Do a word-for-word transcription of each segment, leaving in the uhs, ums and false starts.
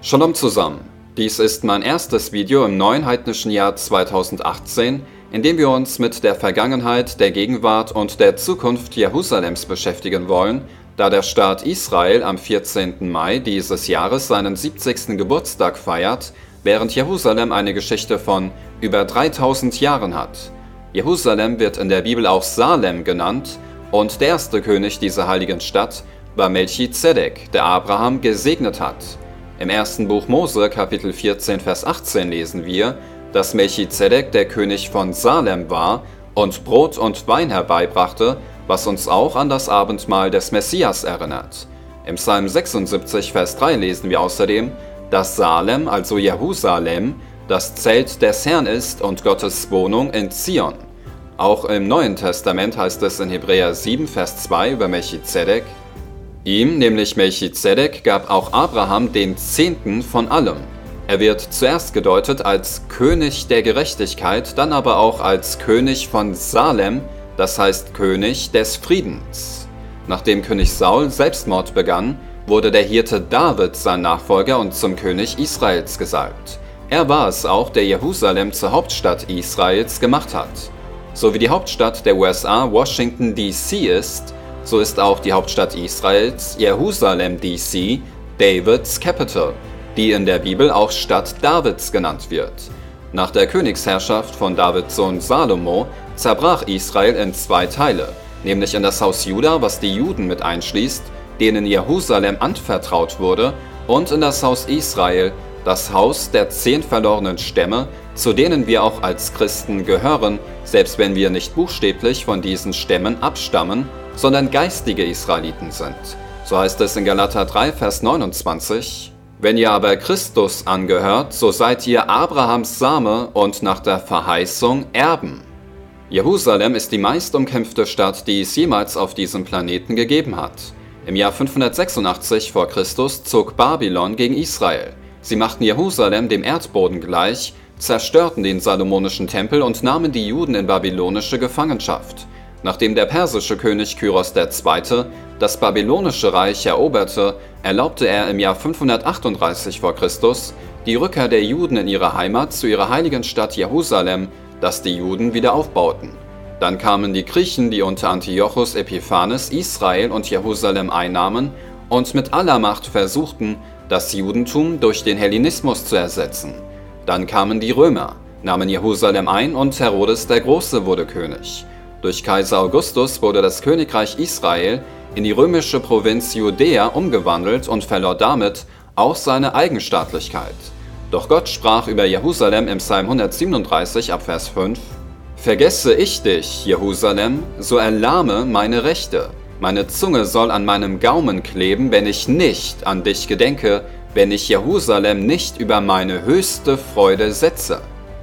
Shalom zusammen, dies ist mein erstes Video im neuen heidnischen Jahr zweitausendachtzehn, in dem wir uns mit der Vergangenheit, der Gegenwart und der Zukunft Jerusalems beschäftigen wollen, da der Staat Israel am vierzehnten Mai dieses Jahres seinen siebzigsten Geburtstag feiert, während Jerusalem eine Geschichte von über dreitausend Jahren hat. Jerusalem wird in der Bibel auch Salem genannt und der erste König dieser heiligen Stadt war Melchizedek, der Abraham gesegnet hat. Im ersten Buch Mose, Kapitel vierzehn, Vers achtzehn lesen wir, dass Melchizedek der König von Salem war und Brot und Wein herbeibrachte, was uns auch an das Abendmahl des Messias erinnert. Im Psalm sechsundsiebzig, Vers drei lesen wir außerdem, dass Salem, also Jerusalem, das Zelt des Herrn ist und Gottes Wohnung in Zion. Auch im Neuen Testament heißt es in Hebräer sieben, Vers zwei über Melchizedek: Ihm, nämlich Melchizedek, gab auch Abraham den Zehnten von allem. Er wird zuerst gedeutet als König der Gerechtigkeit, dann aber auch als König von Salem, das heißt König des Friedens. Nachdem König Saul Selbstmord begann, wurde der Hirte David sein Nachfolger und zum König Israels gesalbt. Er war es auch, der Jerusalem zur Hauptstadt Israels gemacht hat. So wie die Hauptstadt der U S A Washington D C ist, so ist auch die Hauptstadt Israels Jerusalem D C Davids Capital, die in der Bibel auch Stadt Davids genannt wird. Nach der Königsherrschaft von Davids Sohn Salomo zerbrach Israel in zwei Teile, nämlich in das Haus Juda, was die Juden mit einschließt, denen Jerusalem anvertraut wurde, und in das Haus Israel, das Haus der zehn verlorenen Stämme, zu denen wir auch als Christen gehören, selbst wenn wir nicht buchstäblich von diesen Stämmen abstammen, sondern geistige Israeliten sind. So heißt es in Galater drei, Vers neunundzwanzig: Wenn ihr aber Christus angehört, so seid ihr Abrahams Same und nach der Verheißung Erben. Jerusalem ist die meist umkämpfte Stadt, die es jemals auf diesem Planeten gegeben hat. Im Jahr fünfhundertsechsundachtzig vor Christus zog Babylon gegen Israel. Sie machten Jerusalem dem Erdboden gleich, zerstörten den salomonischen Tempel und nahmen die Juden in babylonische Gefangenschaft. Nachdem der persische König Kyros der Zweite das babylonische Reich eroberte, erlaubte er im Jahr fünfhundertachtunddreißig vor Christus die Rückkehr der Juden in ihre Heimat zu ihrer heiligen Stadt Jerusalem, das die Juden wieder aufbauten. Dann kamen die Griechen, die unter Antiochus Epiphanes Israel und Jerusalem einnahmen und mit aller Macht versuchten, das Judentum durch den Hellenismus zu ersetzen. Dann kamen die Römer, nahmen Jerusalem ein und Herodes der Große wurde König. Durch Kaiser Augustus wurde das Königreich Israel in die römische Provinz Judäa umgewandelt und verlor damit auch seine Eigenstaatlichkeit. Doch Gott sprach über Jerusalem im Psalm hundertsiebenunddreißig ab Vers fünf: Vergesse ich dich, Jerusalem, so erlahme meine Rechte. Meine Zunge soll an meinem Gaumen kleben, wenn ich nicht an dich gedenke, wenn ich Jerusalem nicht über meine höchste Freude setze.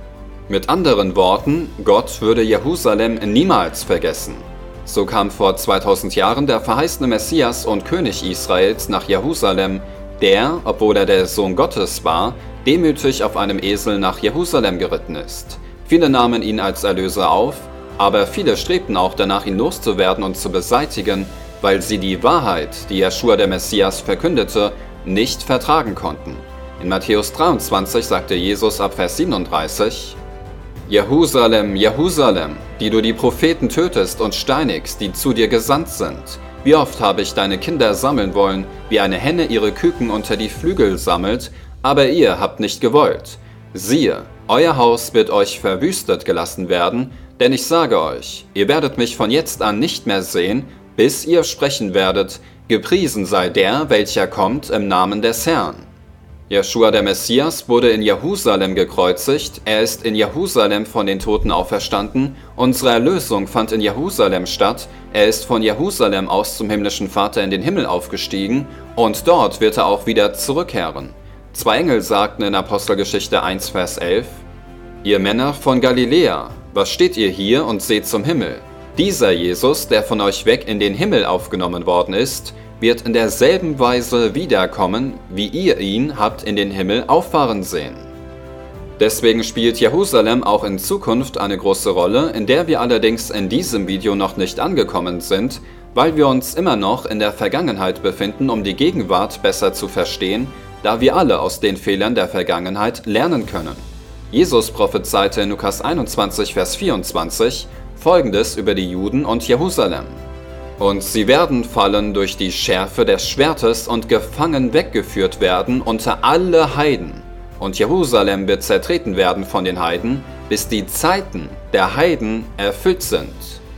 Mit anderen Worten, Gott würde Jerusalem niemals vergessen. So kam vor zweitausend Jahren der verheißene Messias und König Israels nach Jerusalem, der, obwohl er der Sohn Gottes war, demütig auf einem Esel nach Jerusalem geritten ist. Viele nahmen ihn als Erlöser auf, aber viele strebten auch danach, ihn loszuwerden und zu beseitigen, weil sie die Wahrheit, die Jeschua der Messias verkündete, nicht vertragen konnten. In Matthäus dreiundzwanzig sagte Jesus ab Vers siebenunddreißig: Jerusalem, Jerusalem, die du die Propheten tötest und steinigst, die zu dir gesandt sind. Wie oft habe ich deine Kinder sammeln wollen, wie eine Henne ihre Küken unter die Flügel sammelt, aber ihr habt nicht gewollt. Siehe, euer Haus wird euch verwüstet gelassen werden, denn ich sage euch, ihr werdet mich von jetzt an nicht mehr sehen, bis ihr sprechen werdet, gepriesen sei der, welcher kommt im Namen des Herrn. Jeschua der Messias wurde in Jerusalem gekreuzigt, er ist in Jerusalem von den Toten auferstanden, unsere Erlösung fand in Jerusalem statt, er ist von Jerusalem aus zum himmlischen Vater in den Himmel aufgestiegen und dort wird er auch wieder zurückkehren. Zwei Engel sagten in Apostelgeschichte eins, Vers elf: Ihr Männer von Galiläa, was steht ihr hier und seht zum Himmel? Dieser Jesus, der von euch weg in den Himmel aufgenommen worden ist, wird in derselben Weise wiederkommen, wie ihr ihn habt in den Himmel auffahren sehen. Deswegen spielt Jerusalem auch in Zukunft eine große Rolle, in der wir allerdings in diesem Video noch nicht angekommen sind, weil wir uns immer noch in der Vergangenheit befinden, um die Gegenwart besser zu verstehen, da wir alle aus den Fehlern der Vergangenheit lernen können. Jesus prophezeite in Lukas einundzwanzig, Vers vierundzwanzig Folgendes über die Juden und Jerusalem: Und sie werden fallen durch die Schärfe des Schwertes und gefangen weggeführt werden unter alle Heiden. Und Jerusalem wird zertreten werden von den Heiden, bis die Zeiten der Heiden erfüllt sind.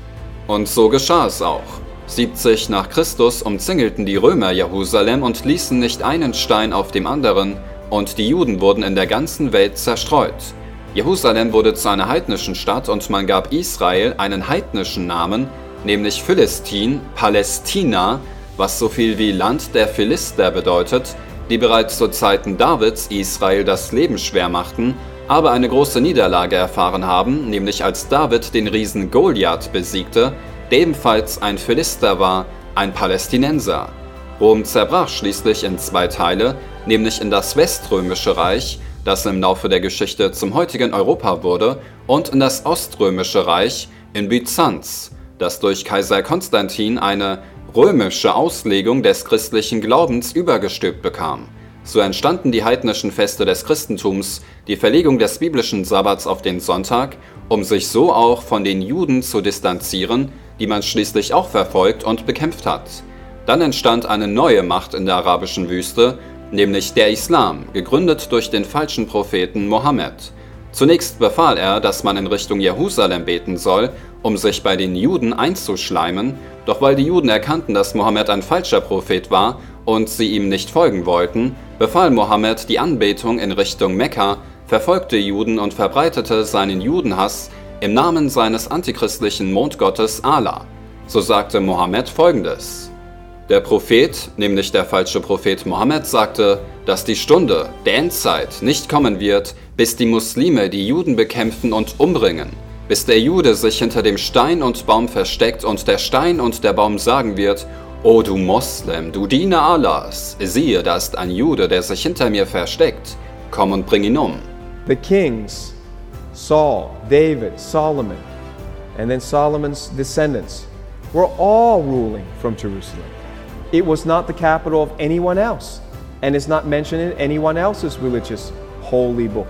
Und so geschah es auch. siebzig nach Christus umzingelten die Römer Jerusalem und ließen nicht einen Stein auf dem anderen, und die Juden wurden in der ganzen Welt zerstreut. Jerusalem wurde zu einer heidnischen Stadt und man gab Israel einen heidnischen Namen, nämlich Philistin, Palästina, was so viel wie Land der Philister bedeutet, die bereits zu Zeiten Davids Israel das Leben schwer machten, aber eine große Niederlage erfahren haben, nämlich als David den Riesen Goliath besiegte, der ebenfalls ein Philister war, ein Palästinenser. Rom zerbrach schließlich in zwei Teile, nämlich in das Weströmische Reich, das im Laufe der Geschichte zum heutigen Europa wurde, und in das Oströmische Reich, in Byzanz, das durch Kaiser Konstantin eine römische Auslegung des christlichen Glaubens übergestülpt bekam. So entstanden die heidnischen Feste des Christentums, die Verlegung des biblischen Sabbats auf den Sonntag, um sich so auch von den Juden zu distanzieren, die man schließlich auch verfolgt und bekämpft hat. Dann entstand eine neue Macht in der arabischen Wüste, nämlich der Islam, gegründet durch den falschen Propheten Mohammed. Zunächst befahl er, dass man in Richtung Jerusalem beten soll, um sich bei den Juden einzuschleimen, doch weil die Juden erkannten, dass Mohammed ein falscher Prophet war und sie ihm nicht folgen wollten, befahl Mohammed die Anbetung in Richtung Mekka, verfolgte Juden und verbreitete seinen Judenhass im Namen seines antichristlichen Mondgottes Allah. So sagte Mohammed Folgendes: Der Prophet, nämlich der falsche Prophet Mohammed, sagte, dass die Stunde der Endzeit nicht kommen wird, bis die Muslime die Juden bekämpfen und umbringen, bis der Jude sich hinter dem Stein und Baum versteckt und der Stein und der Baum sagen wird: O du Moslem, du Diener Allahs, siehe, da ist ein Jude, der sich hinter mir versteckt, komm und bring ihn um. The kings, Saul, David, Solomon, and then Solomon's descendants, were all ruling from Jerusalem. It was not the capital of anyone else, and is not mentioned in anyone else's religious holy book.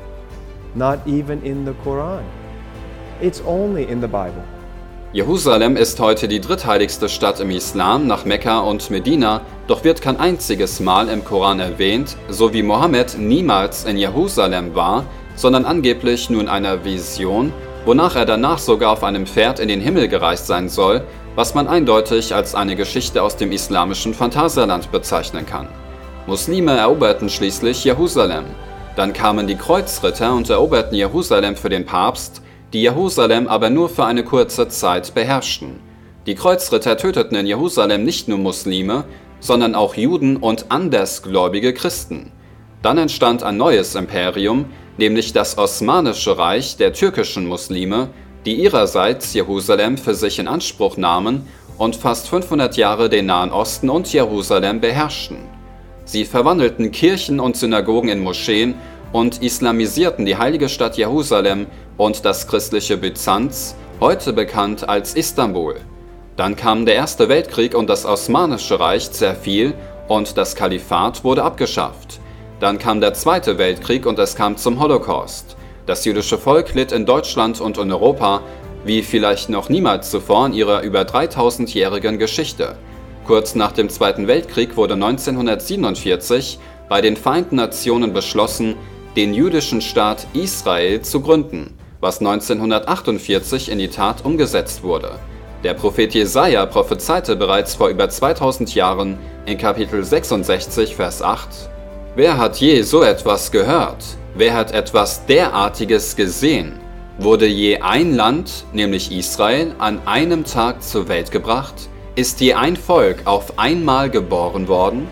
Not even in the Quran. It's only in the Bible. Jerusalem ist heute die drittheiligste Stadt im Islam nach Mekka und Medina, doch wird kein einziges Mal im Koran erwähnt, so wie Mohammed niemals in Jerusalem war, sondern angeblich nur in einer Vision, wonach er danach sogar auf einem Pferd in den Himmel gereist sein soll, was man eindeutig als eine Geschichte aus dem islamischen Phantasialand bezeichnen kann. Muslime eroberten schließlich Jerusalem. Dann kamen die Kreuzritter und eroberten Jerusalem für den Papst, die Jerusalem aber nur für eine kurze Zeit beherrschten. Die Kreuzritter töteten in Jerusalem nicht nur Muslime, sondern auch Juden und andersgläubige Christen. Dann entstand ein neues Imperium, nämlich das Osmanische Reich der türkischen Muslime, die ihrerseits Jerusalem für sich in Anspruch nahmen und fast fünfhundert Jahre den Nahen Osten und Jerusalem beherrschten. Sie verwandelten Kirchen und Synagogen in Moscheen und islamisierten die heilige Stadt Jerusalem und das christliche Byzanz, heute bekannt als Istanbul. Dann kam der Erste Weltkrieg und das Osmanische Reich zerfiel und das Kalifat wurde abgeschafft. Dann kam der Zweite Weltkrieg und es kam zum Holocaust. Das jüdische Volk litt in Deutschland und in Europa, wie vielleicht noch niemals zuvor in ihrer über dreitausendjährigen Geschichte. Kurz nach dem Zweiten Weltkrieg wurde neunzehnhundertsiebenundvierzig bei den Vereinten Nationen beschlossen, den jüdischen Staat Israel zu gründen, was neunzehnhundertachtundvierzig in die Tat umgesetzt wurde. Der Prophet Jesaja prophezeite bereits vor über zweitausend Jahren in Kapitel sechsundsechzig, Vers acht: Wer hat je so etwas gehört? Wer hat etwas derartiges gesehen? Wurde je ein Land, nämlich Israel, an einem Tag zur Welt gebracht? Ist je ein Volk auf einmal geboren worden?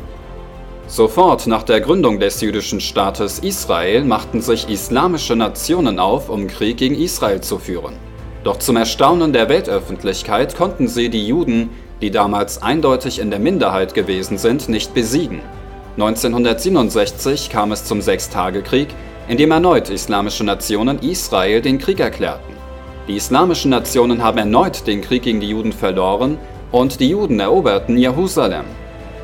Sofort nach der Gründung des jüdischen Staates Israel machten sich islamische Nationen auf, um Krieg gegen Israel zu führen. Doch zum Erstaunen der Weltöffentlichkeit konnten sie die Juden, die damals eindeutig in der Minderheit gewesen sind, nicht besiegen. neunzehnhundertsiebenundsechzig kam es zum Sechstagekrieg, in dem erneut islamische Nationen Israel den Krieg erklärten. Die islamischen Nationen haben erneut den Krieg gegen die Juden verloren und die Juden eroberten Jerusalem.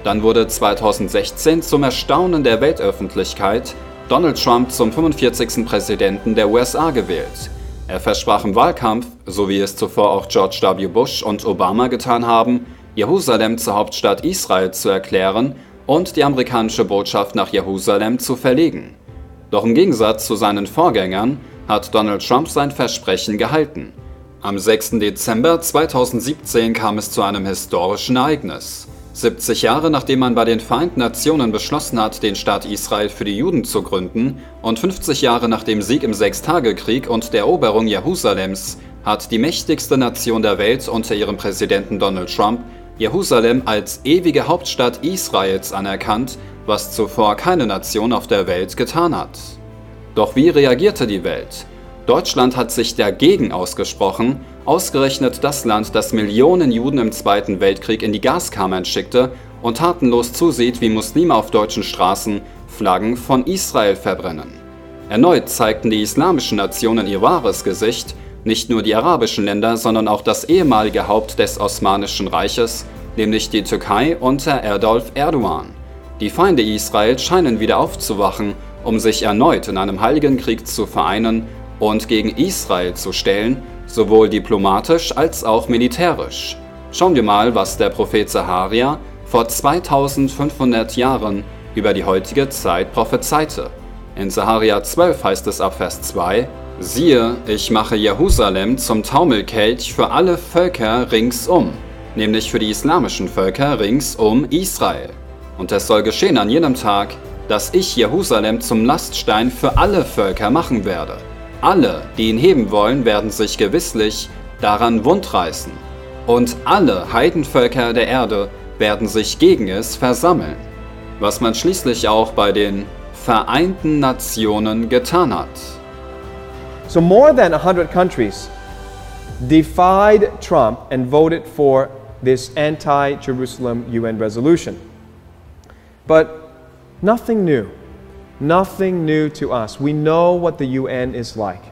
Dann wurde zweitausendsechzehn zum Erstaunen der Weltöffentlichkeit Donald Trump zum fünfundvierzigsten Präsidenten der U S A gewählt. Er versprach im Wahlkampf, so wie es zuvor auch George W. Bush und Obama getan haben, Jerusalem zur Hauptstadt Israel zu erklären und die amerikanische Botschaft nach Jerusalem zu verlegen. Doch im Gegensatz zu seinen Vorgängern hat Donald Trump sein Versprechen gehalten. Am sechsten Dezember zweitausendsiebzehn kam es zu einem historischen Ereignis. siebzig Jahre nachdem man bei den Vereinten Nationen beschlossen hat, den Staat Israel für die Juden zu gründen, und fünfzig Jahre nach dem Sieg im Sechstagekrieg und der Eroberung Jerusalems, hat die mächtigste Nation der Welt unter ihrem Präsidenten Donald Trump Jerusalem als ewige Hauptstadt Israels anerkannt, was zuvor keine Nation auf der Welt getan hat. Doch wie reagierte die Welt? Deutschland hat sich dagegen ausgesprochen, ausgerechnet das Land, das Millionen Juden im Zweiten Weltkrieg in die Gaskammern schickte und tatenlos zusieht, wie Muslime auf deutschen Straßen Flaggen von Israel verbrennen. Erneut zeigten die islamischen Nationen ihr wahres Gesicht, nicht nur die arabischen Länder, sondern auch das ehemalige Haupt des Osmanischen Reiches, nämlich die Türkei unter Erdolf Erdogan. Die Feinde Israels scheinen wieder aufzuwachen, um sich erneut in einem heiligen Krieg zu vereinen und gegen Israel zu stellen, sowohl diplomatisch als auch militärisch. Schauen wir mal, was der Prophet Saharia vor zweitausendfünfhundert Jahren über die heutige Zeit prophezeite. In Saharia zwölf heißt es ab Vers zwei: Siehe, ich mache Jerusalem zum Taumelkelch für alle Völker ringsum, nämlich für die islamischen Völker rings um Israel. Und es soll geschehen an jenem Tag, dass ich Jerusalem zum Laststein für alle Völker machen werde. Alle, die ihn heben wollen, werden sich gewisslich daran wundreißen. Und alle Heidenvölker der Erde werden sich gegen es versammeln. Was man schließlich auch bei den Vereinten Nationen getan hat. So more than one hundred countries defied Trump and voted for this anti-Jerusalem U N resolution. But nothing new. Nothing new to us. We know what the U N is like.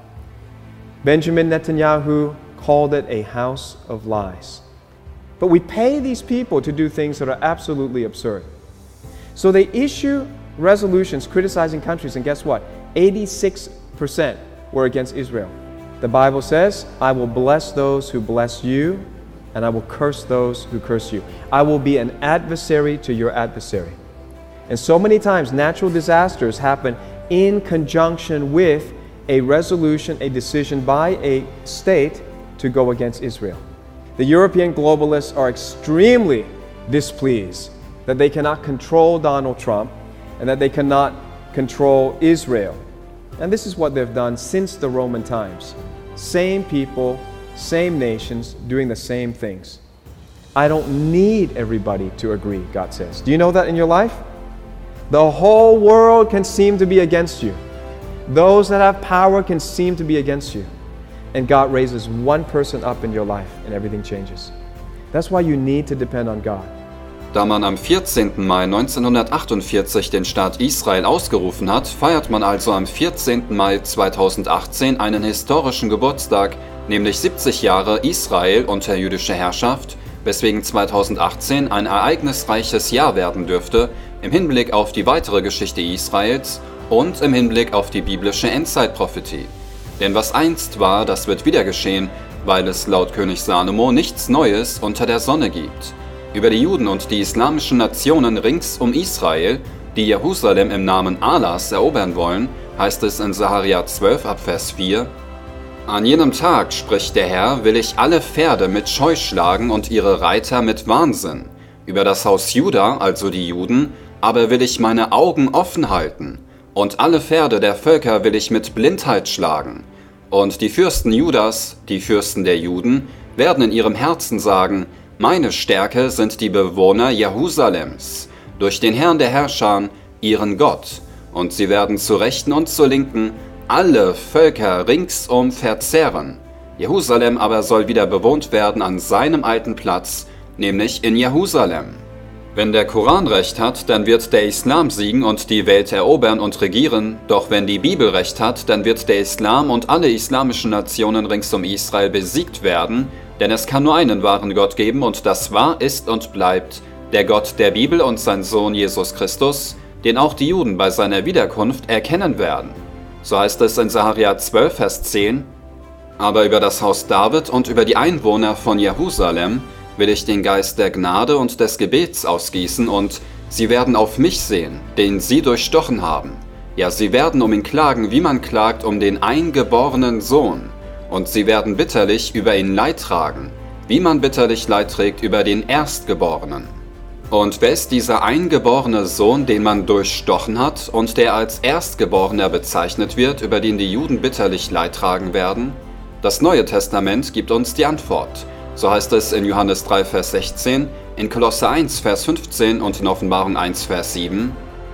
Benjamin Netanyahu called it a house of lies. But we pay these people to do things that are absolutely absurd. So they issue resolutions criticizing countries, and guess what? eighty-six percent were against Israel. The Bible says, I will bless those who bless you, and I will curse those who curse you. I will be an adversary to your adversary. And so many times natural disasters happen in conjunction with a resolution, a decision by a state to go against Israel. The European globalists are extremely displeased that they cannot control Donald Trump and that they cannot control Israel. And this is what they've done since the Roman times. Same people, same nations, doing the same things. I don't need everybody to agree, God says. Do you know that in your life? The whole world can seem to be against you. Those that have power can seem to be against you. And God raises one person up in your life and everything changes. That's why you need to depend on God. Da man am vierzehnten Mai neunzehnhundertachtundvierzig den Staat Israel ausgerufen hat, feiert man also am vierzehnten Mai zweitausendachtzehn einen historischen Geburtstag, nämlich siebzig Jahre Israel unter jüdischer Herrschaft, weswegen zweitausendachtzehn ein ereignisreiches Jahr werden dürfte, im Hinblick auf die weitere Geschichte Israels und im Hinblick auf die biblische Endzeitprophetie. Denn was einst war, das wird wieder geschehen, weil es laut König Salomo nichts Neues unter der Sonne gibt. Über die Juden und die islamischen Nationen rings um Israel, die Jerusalem im Namen Allahs erobern wollen, heißt es in Saharia zwölf ab Vers vier: An jenem Tag, spricht der Herr, will ich alle Pferde mit Scheu schlagen und ihre Reiter mit Wahnsinn. Über das Haus Juda, also die Juden, aber will ich meine Augen offen halten, und alle Pferde der Völker will ich mit Blindheit schlagen. Und die Fürsten Judas, die Fürsten der Juden, werden in ihrem Herzen sagen, meine Stärke sind die Bewohner Jerusalems, durch den Herrn der Herrscher, ihren Gott, und sie werden zur Rechten und zur Linken alle Völker ringsum verzehren. Jerusalem aber soll wieder bewohnt werden an seinem alten Platz, nämlich in Jerusalem. Wenn der Koran recht hat, dann wird der Islam siegen und die Welt erobern und regieren, doch wenn die Bibel recht hat, dann wird der Islam und alle islamischen Nationen rings um Israel besiegt werden, denn es kann nur einen wahren Gott geben und das war, ist und bleibt der Gott der Bibel und sein Sohn Jesus Christus, den auch die Juden bei seiner Wiederkunft erkennen werden. So heißt es in Sacharja zwölf, Vers zehn: Aber über das Haus David und über die Einwohner von Jerusalem will ich den Geist der Gnade und des Gebets ausgießen, und sie werden auf mich sehen, den sie durchstochen haben. Ja, sie werden um ihn klagen, wie man klagt um den eingeborenen Sohn. Und sie werden bitterlich über ihn Leid tragen, wie man bitterlich Leid trägt über den Erstgeborenen. Und wer ist dieser eingeborene Sohn, den man durchstochen hat und der als Erstgeborener bezeichnet wird, über den die Juden bitterlich Leid tragen werden? Das Neue Testament gibt uns die Antwort. So heißt es in Johannes drei, Vers sechzehn, in Kolosser eins, Vers fünfzehn und in Offenbarung eins, Vers sieben.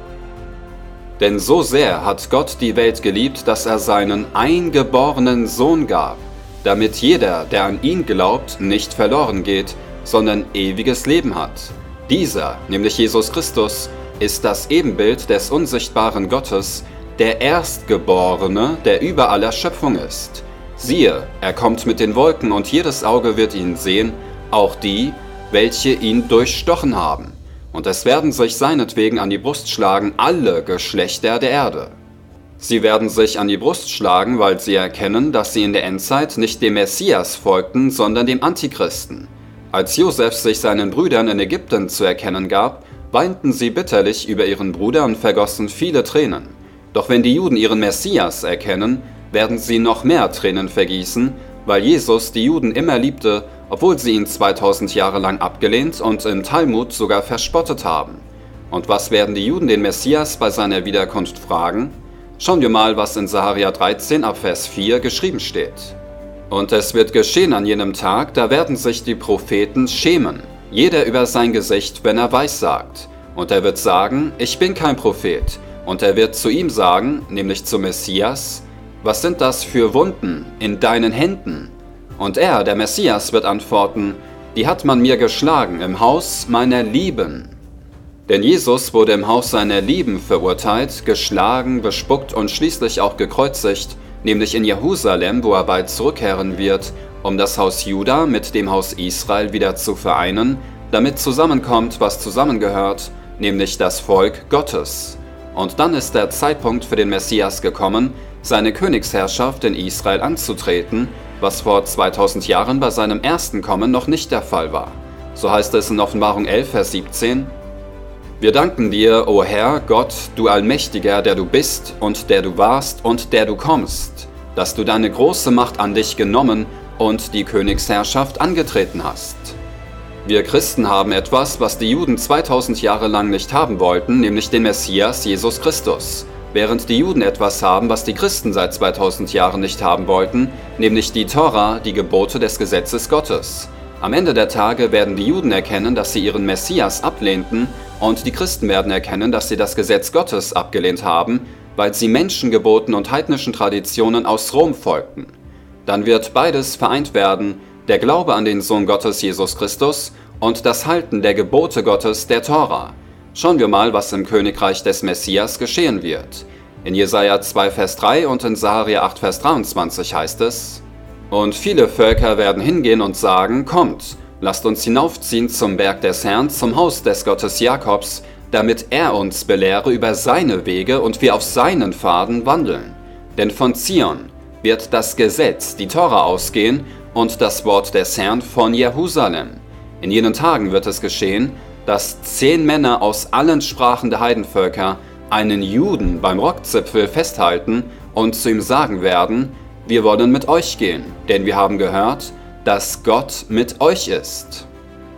Denn so sehr hat Gott die Welt geliebt, dass er seinen eingeborenen Sohn gab, damit jeder, der an ihn glaubt, nicht verloren geht, sondern ewiges Leben hat. Dieser, nämlich Jesus Christus, ist das Ebenbild des unsichtbaren Gottes, der Erstgeborene, der über aller Schöpfung ist. Siehe, er kommt mit den Wolken, und jedes Auge wird ihn sehen, auch die, welche ihn durchstochen haben. Und es werden sich seinetwegen an die Brust schlagen alle Geschlechter der Erde. Sie werden sich an die Brust schlagen, weil sie erkennen, dass sie in der Endzeit nicht dem Messias folgten, sondern dem Antichristen. Als Josef sich seinen Brüdern in Ägypten zu erkennen gab, weinten sie bitterlich über ihren Bruder und vergossen viele Tränen. Doch wenn die Juden ihren Messias erkennen, werden sie noch mehr Tränen vergießen, weil Jesus die Juden immer liebte, obwohl sie ihn zweitausend Jahre lang abgelehnt und im Talmud sogar verspottet haben. Und was werden die Juden den Messias bei seiner Wiederkunft fragen? Schauen wir mal, was in Sacharja dreizehn, ab Vers vier geschrieben steht. Und es wird geschehen an jenem Tag, da werden sich die Propheten schämen, jeder über sein Gesicht, wenn er weissagt. Und er wird sagen, ich bin kein Prophet. Und er wird zu ihm sagen, nämlich zum Messias, was sind das für Wunden in deinen Händen? Und er, der Messias, wird antworten, die hat man mir geschlagen im Haus meiner Lieben. Denn Jesus wurde im Haus seiner Lieben verurteilt, geschlagen, bespuckt und schließlich auch gekreuzigt, nämlich in Jerusalem, wo er bald zurückkehren wird, um das Haus Juda mit dem Haus Israel wieder zu vereinen, damit zusammenkommt, was zusammengehört, nämlich das Volk Gottes. Und dann ist der Zeitpunkt für den Messias gekommen, seine Königsherrschaft in Israel anzutreten, was vor zweitausend Jahren bei seinem ersten Kommen noch nicht der Fall war. So heißt es in Offenbarung elf, Vers siebzehn, Wir danken dir, o Herr, Gott, du Allmächtiger, der du bist und der du warst und der du kommst, dass du deine große Macht an dich genommen und die Königsherrschaft angetreten hast. Wir Christen haben etwas, was die Juden zweitausend Jahre lang nicht haben wollten, nämlich den Messias Jesus Christus. Während die Juden etwas haben, was die Christen seit zweitausend Jahren nicht haben wollten, nämlich die Tora, die Gebote des Gesetzes Gottes. Am Ende der Tage werden die Juden erkennen, dass sie ihren Messias ablehnten, und die Christen werden erkennen, dass sie das Gesetz Gottes abgelehnt haben, weil sie Menschengeboten und heidnischen Traditionen aus Rom folgten. Dann wird beides vereint werden, der Glaube an den Sohn Gottes Jesus Christus und das Halten der Gebote Gottes, der Tora. Schauen wir mal, was im Königreich des Messias geschehen wird. In Jesaja zwei, Vers drei und in Sacharja acht, Vers dreiundzwanzig heißt es, Und viele Völker werden hingehen und sagen, kommt, lasst uns hinaufziehen zum Berg des Herrn, zum Haus des Gottes Jakobs, damit er uns belehre über seine Wege und wir auf seinen Pfaden wandeln. Denn von Zion wird das Gesetz, die Tora, ausgehen und das Wort des Herrn von Jerusalem. In jenen Tagen wird es geschehen, dass zehn Männer aus allen Sprachen der Heidenvölker einen Juden beim Rockzipfel festhalten und zu ihm sagen werden, wir wollen mit euch gehen, denn wir haben gehört, dass Gott mit euch ist.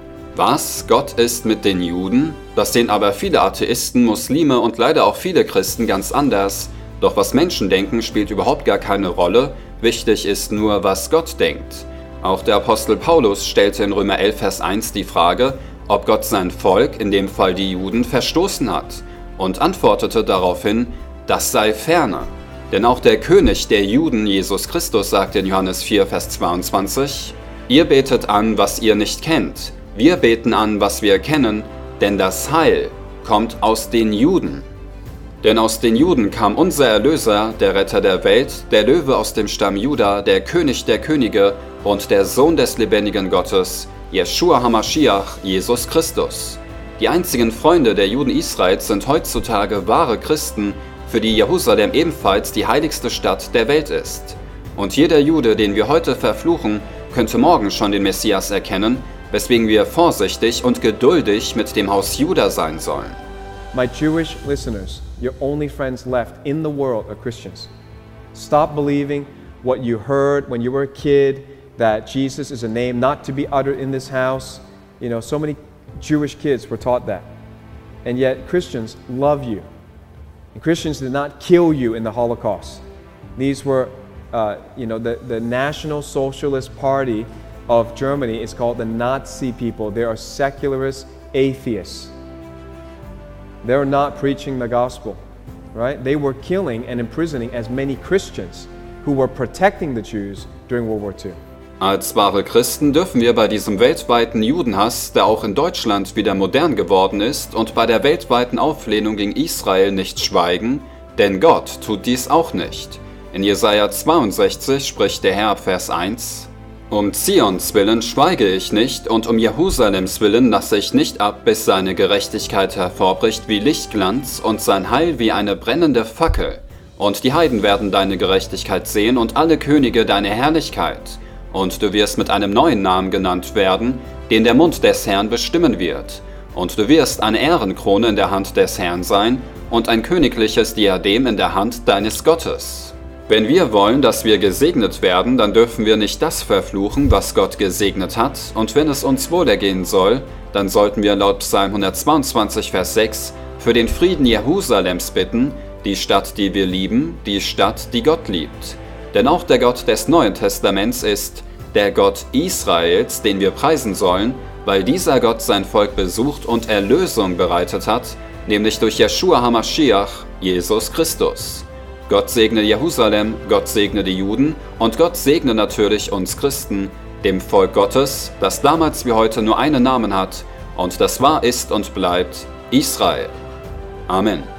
Was? Gott ist mit den Juden? Das sehen aber viele Atheisten, Muslime und leider auch viele Christen ganz anders. Doch was Menschen denken, spielt überhaupt gar keine Rolle. Wichtig ist nur, was Gott denkt. Auch der Apostel Paulus stellte in Römer elf, Vers eins die Frage, ob Gott sein Volk, in dem Fall die Juden, verstoßen hat, und antwortete daraufhin, das sei ferne. Denn auch der König der Juden, Jesus Christus, sagt in Johannes vier, Vers zweiundzwanzig, ihr betet an, was ihr nicht kennt, wir beten an, was wir kennen, denn das Heil kommt aus den Juden. Denn aus den Juden kam unser Erlöser, der Retter der Welt, der Löwe aus dem Stamm Juda, der König der Könige und der Sohn des lebendigen Gottes, Jeschua HaMaschiach, Jesus Christus. Die einzigen Freunde der Juden Israels sind heutzutage wahre Christen, für die Jerusalem ebenfalls die heiligste Stadt der Welt ist. Und jeder Jude, den wir heute verfluchen, könnte morgen schon den Messias erkennen, weswegen wir vorsichtig und geduldig mit dem Haus Juda sein sollen. My Jewish listeners, your only friends left in the world are Christians. Stop believing what you heard when you were a kid, that Jesus is a name not to be uttered in this house. You know, so many Jewish kids were taught that. And yet Christians love you. And Christians did not kill you in the Holocaust. These were, uh, you know, the, the National Socialist Party of Germany is called the Nazi people. They are secularist atheists. They're not preaching the gospel, right? They were killing and imprisoning as many Christians who were protecting the Jews during World War Two. Als wahre Christen dürfen wir bei diesem weltweiten Judenhass, der auch in Deutschland wieder modern geworden ist, und bei der weltweiten Auflehnung gegen Israel nicht schweigen, denn Gott tut dies auch nicht. In Jesaja zweiundsechzig spricht der Herr, Vers eins: Um Zions willen schweige ich nicht, und um Jerusalems willen lasse ich nicht ab, bis seine Gerechtigkeit hervorbricht wie Lichtglanz und sein Heil wie eine brennende Fackel. Und die Heiden werden deine Gerechtigkeit sehen und alle Könige deine Herrlichkeit. Und du wirst mit einem neuen Namen genannt werden, den der Mund des Herrn bestimmen wird. Und du wirst eine Ehrenkrone in der Hand des Herrn sein und ein königliches Diadem in der Hand deines Gottes. Wenn wir wollen, dass wir gesegnet werden, dann dürfen wir nicht das verfluchen, was Gott gesegnet hat. Und wenn es uns wohlergehen soll, dann sollten wir laut Psalm hundertzweiundzwanzig, Vers sechs für den Frieden Jerusalems bitten, die Stadt, die wir lieben, die Stadt, die Gott liebt. Denn auch der Gott des Neuen Testaments ist der Gott Israels, den wir preisen sollen, weil dieser Gott sein Volk besucht und Erlösung bereitet hat, nämlich durch Jeschua HaMashiach, Jesus Christus. Gott segne Jerusalem, Gott segne die Juden und Gott segne natürlich uns Christen, dem Volk Gottes, das damals wie heute nur einen Namen hat und das war, ist und bleibt Israel. Amen.